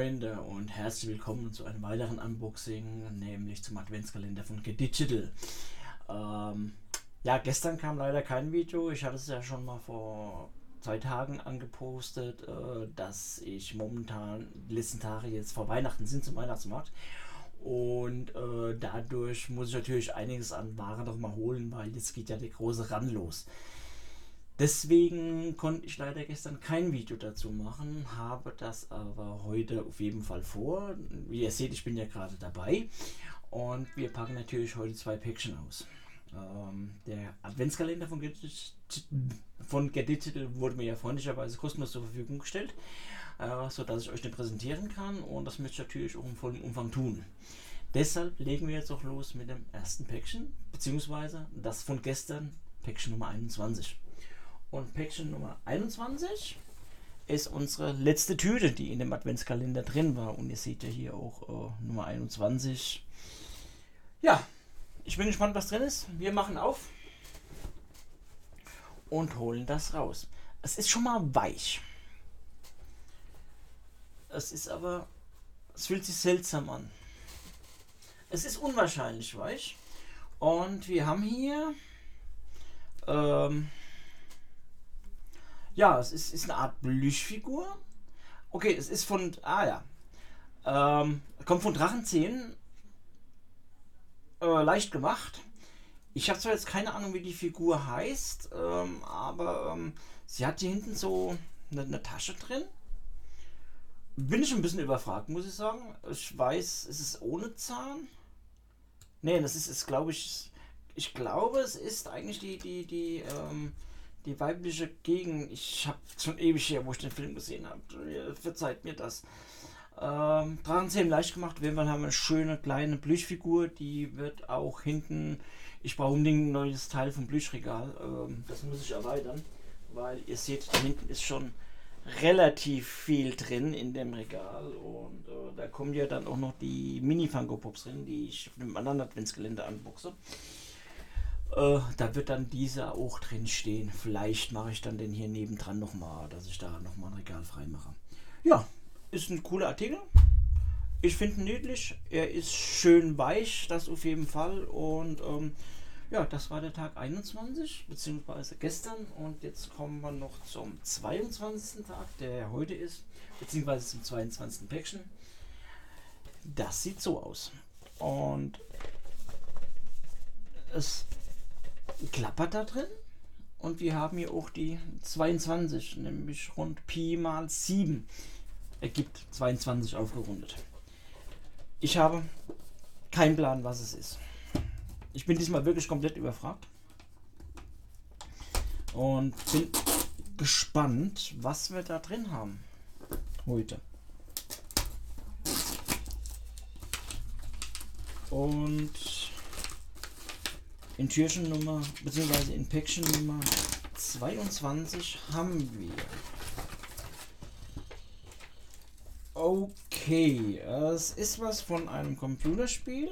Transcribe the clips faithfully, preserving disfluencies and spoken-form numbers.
Freunde und herzlich willkommen zu einem weiteren Unboxing, nämlich zum Adventskalender von GetDigital. Ähm, ja, gestern kam leider kein Video. Ich hatte es ja schon mal vor zwei Tagen angepostet, äh, dass ich momentan die letzten Tage jetzt vor Weihnachten sind zum Weihnachtsmarkt. Und äh, dadurch muss ich natürlich einiges an Ware noch mal holen, weil jetzt geht ja der große Run los. Deswegen konnte ich leider gestern kein Video dazu machen, habe das aber heute auf jeden Fall vor. Wie ihr seht, ich bin ja gerade dabei und wir packen natürlich heute zwei Päckchen aus. Ähm, der Adventskalender von GetDigital, von GetDigital wurde mir ja freundlicherweise kostenlos zur Verfügung gestellt, äh, sodass ich euch den präsentieren kann, und das möchte ich natürlich auch im vollen Umfang tun. Deshalb legen wir jetzt auch los mit dem ersten Päckchen, beziehungsweise das von gestern, Päckchen Nummer einundzwanzig. Und Päckchen Nummer einundzwanzig ist unsere letzte Tüte, die in dem Adventskalender drin war. Und ihr seht ja hier auch äh, Nummer einundzwanzig. Ja, ich bin gespannt, was drin ist. Wir machen auf und holen das raus. Es ist schon mal weich. Es ist aber, es fühlt sich seltsam an. Es ist unwahrscheinlich weich. Und wir haben hier ähm, ja, es ist, ist eine Art Plüschfigur. Okay, es ist von, ah ja, ähm, kommt von Drachenzähmen, äh, leicht gemacht. Ich habe zwar jetzt keine Ahnung, wie die Figur heißt, ähm, aber ähm, sie hat hier hinten so eine, eine Tasche drin. Bin ich ein bisschen überfragt, muss ich sagen. Ich weiß, es ist ohne Zahn. Ne, das ist, ist glaube ich, ich glaube, es ist eigentlich die, die, die, ähm, die weibliche Gegen. Ich habe schon ewig her, wo ich den Film gesehen habe. Verzeiht mir das. Ähm, Drachenzähmen leicht gemacht. Wir haben eine schöne kleine Plüschfigur. Die wird auch hinten. Ich brauche unbedingt ein neues Teil vom Plüschregal. Ähm, das muss ich erweitern, weil ihr seht, da hinten ist schon relativ viel drin in dem Regal. Und äh, da kommen ja dann auch noch die Mini-Funko-Pops drin, die ich auf einem anderen Adventskalender unboxe. Äh, da wird dann dieser auch drin stehen. Vielleicht mache ich dann den hier nebendran nochmal, dass ich da nochmal ein Regal frei mache. Ja, ist ein cooler Artikel. Ich finde ihn niedlich. Er ist schön weich, das auf jeden Fall. Und ähm, ja, das war der Tag einundzwanzig, beziehungsweise gestern. Und jetzt kommen wir noch zum zweiundzwanzigsten Tag, der heute ist, beziehungsweise zum zweiundzwanzigsten Päckchen. Das sieht so aus. Und es klappert da drin, und wir haben hier auch die zweiundzwanzig, nämlich rund Pi mal sieben ergibt zweiundzwanzig aufgerundet. Ich habe keinen Plan, was es ist. Ich bin diesmal wirklich komplett überfragt und bin gespannt, was wir da drin haben heute. Und in Türchen Nummer, beziehungsweise in Päckchen Nummer zweiundzwanzig haben wir. Okay, es ist was von einem Computerspiel.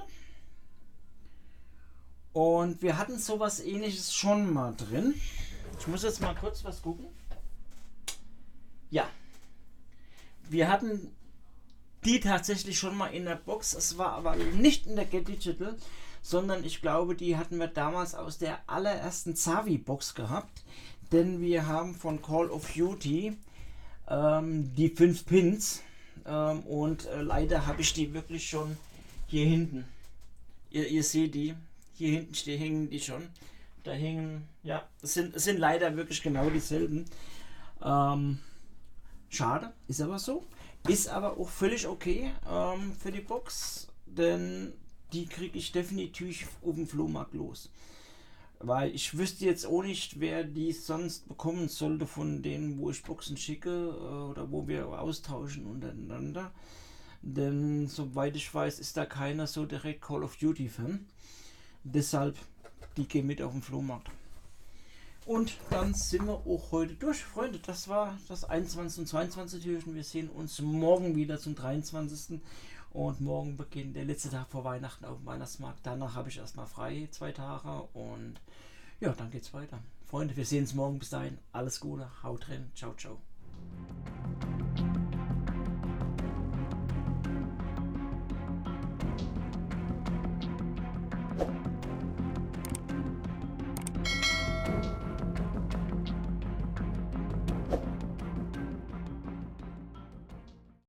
Und wir hatten sowas Ähnliches schon mal drin. Ich muss jetzt mal kurz was gucken. Ja, wir hatten die tatsächlich schon mal in der Box. Es war aber nicht in der GetDigital, sondern ich glaube, die hatten wir damals aus der allerersten Zavi-Box gehabt. Denn wir haben von Call of Duty ähm, die fünf Pins. Ähm, und äh, leider habe ich die wirklich schon hier hinten. Ihr, ihr seht die. Hier hinten stehen, hängen die schon. Da hängen, ja, es sind, es sind leider wirklich genau dieselben. Ähm, schade, ist aber so. Ist aber auch völlig okay ähm, für die Box, denn die kriege ich definitiv auf dem Flohmarkt los. Weil ich wüsste jetzt auch nicht, wer die sonst bekommen sollte von denen, wo ich Boxen schicke äh, oder wo wir austauschen untereinander. Denn soweit ich weiß, ist da keiner so direkt Call of Duty Fan. Deshalb, die gehen mit auf den Flohmarkt. Und dann sind wir auch heute durch, Freunde. Das war das einundzwanzigste und zweiundzwanzigste Türchen. Wir sehen uns morgen wieder zum dreiundzwanzigsten Und morgen beginnt der letzte Tag vor Weihnachten auf dem Weihnachtsmarkt. Danach habe ich erstmal frei, zwei Tage. Und ja, dann geht's weiter. Freunde, wir sehen uns morgen. Bis dahin, alles Gute, haut rein, ciao, ciao.